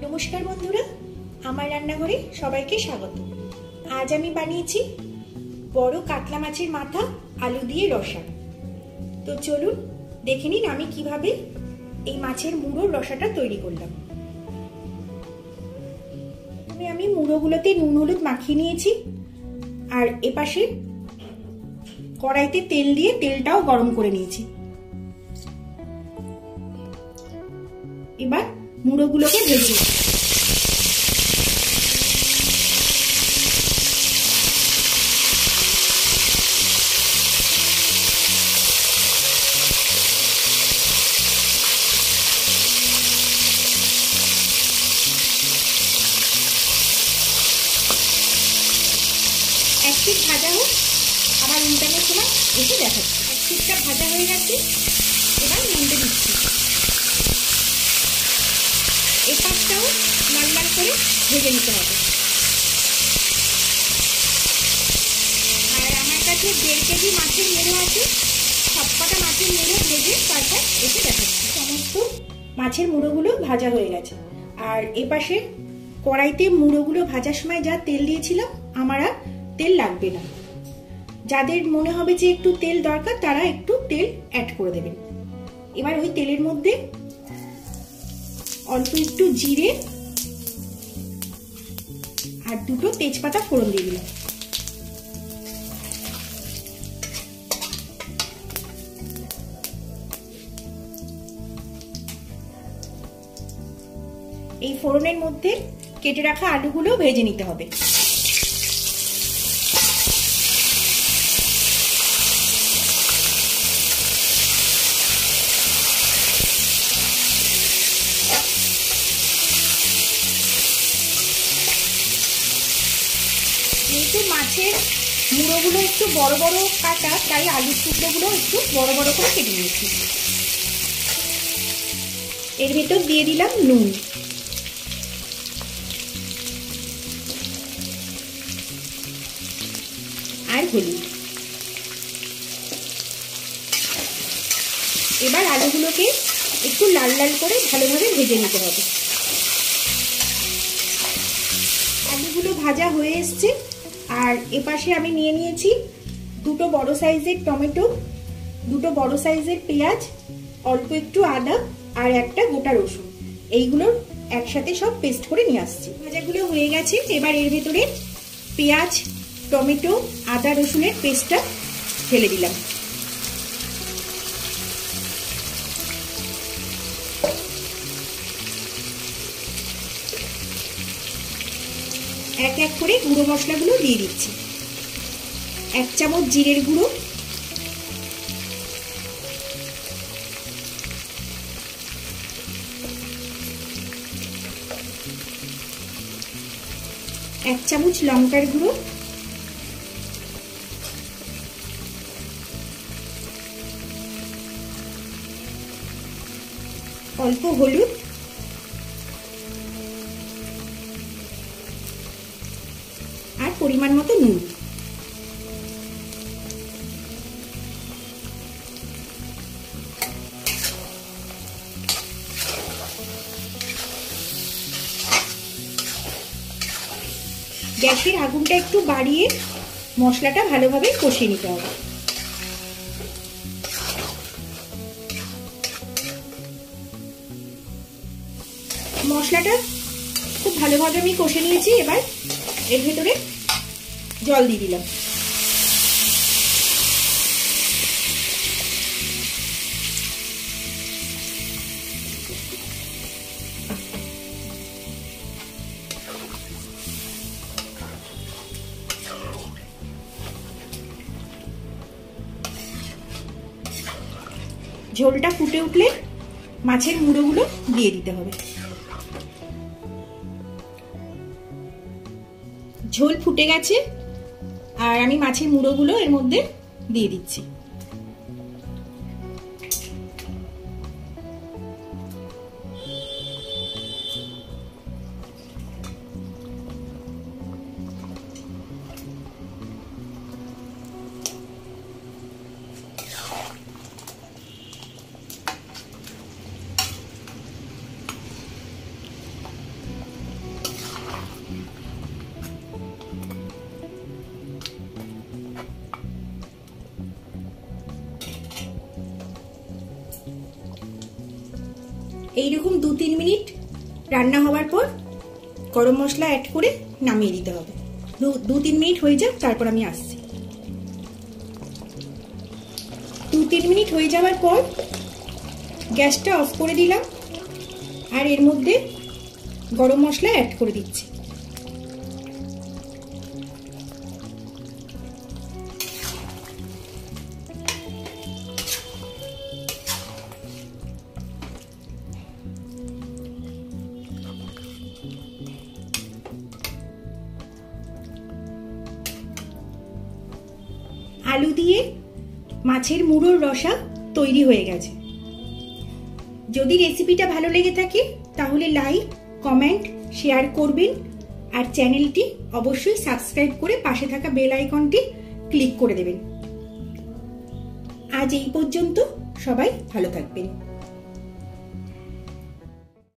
নমস্কার বন্ধুরা, আমার রান্নাঘরে সবাইকে স্বাগত। আজ আমি বানিয়েছি বড় কাতলা মাছের মাথা আলু দিয়ে রসা। তো চলুন দেখে নিন আমি কিভাবে এই মাছের মুড়োর রসাটা তৈরি করলাম। আমি মুড়োগুলোতে নুন হলুদ মাখিয়ে নিয়েছি, আর এপাশে কড়াইতে তেল দিয়ে তেলটাও গরম করে নিয়েছি। এবার মুড়োগুলোকে ভেজে এক পিঠ ভাজা হোক, আমার উল্টানোর সময় এসে দেখাচ্ছি। এক পিঠটা ভাজা হয়ে গেছে, এবার উল্টে দিচ্ছি। এই পাশটাও লাল লাল করে ভেজে নিতে হবে। আর আমার কাছে 1.5 কেজি মাছের মুড়ো আছে, সবকটা মাছের মুড়ো ভেজে তারপর এসে দেখাচ্ছি। সমস্ত মাছের মুড়োগুলো ভাজা হয়ে গেছে। আর এপাশে কড়াইতে মুড়োগুলো ভাজার সময় যা তেল দিয়েছিলাম, আমার আর তেল লাগবে না। যাদের মনে হবে যে একটু তেল দরকার, তারা একটু তেল অ্যাড করে দেবেন। এবার ওই তেলের মধ্যে অল্প একটু জিরে আর 2টো তেজপাতা ফোড়ন দিয়ে দিলাম। এই ফোড়নের মধ্যে কেটে রাখা আলুগুলো ভেজে নিতে হবে। যেহেতু মাছের মুড়োগুলো একটু বড় বড় কাটা, তাই আলুর টুকরোগুলো একটু বড় বড় করে কেটে নিয়েছি। এর ভেতর দিয়ে দিলাম নুন, আর হলুদ। এবার আলুগুলোকে একটু লাল লাল করে ভালোভাবে ভেজে নিতে হবে। আলুগুলো ভাজা হয়ে এসছে, আর এপাশে আমি নিয়ে নিয়েছি 2টো বড় সাইজের টমেটো, 2টো বড় সাইজের পেঁয়াজ, অল্প একটু আদা আর একটা গোটা রসুন। এইগুলোর একসাথে সব পেস্ট করে নিয়ে আসছি। ভাজাগুলো হয়ে গেছে, এবার এর ভেতরে পেঁয়াজ, টমেটো, আদা রসুনের পেস্টটা ঢেলে দিলাম। এক এক করে গুঁড়ো মশলাগুলো দিয়ে দিচ্ছি। 1 চামচ জিরের গুঁড়ো, 1 চামচ লঙ্কার গুঁড়ো, অল্প হলুদ, আর পরিমাণ মতো নুন। গ্যাসের আগুনটা একটু বাড়িয়ে মশলাটা ভালোভাবে কষিয়ে নিতে হবে। মশলাটা খুব ভালোভাবে আমি কষে নিয়েছি। এবার এর ভেতরে জল দিয়ে দিলাম। ঝোলটা ফুটে উঠলে মাছের মুড়োগুলো দিয়ে দিতে হবে। ঝোল ফুটে গেছে, আর আমি মাছের মুড়োগুলো এর মধ্যে দিয়ে দিচ্ছি। এইরকম 2-3 মিনিট রান্না হওয়ার পর গরম মশলা অ্যাড করে নামিয়ে দিতে হবে। 2-3 মিনিট হয়ে যাক, তারপর আমি আসছি। 2-3 মিনিট হয়ে যাওয়ার পর গ্যাসটা অফ করে দিলাম আর এর মধ্যে গরম মশলা অ্যাড করে দিচ্ছি। আলু দিয়ে মাছের মুড়োর রসা তৈরি হয়ে গেছে। যদি রেসিপিটা ভালো লেগে থাকে তাহলে লাইক, কমেন্ট, শেয়ার করবেন আর চ্যানেলটি অবশ্যই সাবস্ক্রাইব করে পাশে থাকা বেল আইকনটি ক্লিক করে দেবেন। আজ এই পর্যন্ত, সবাই ভালো থাকবেন।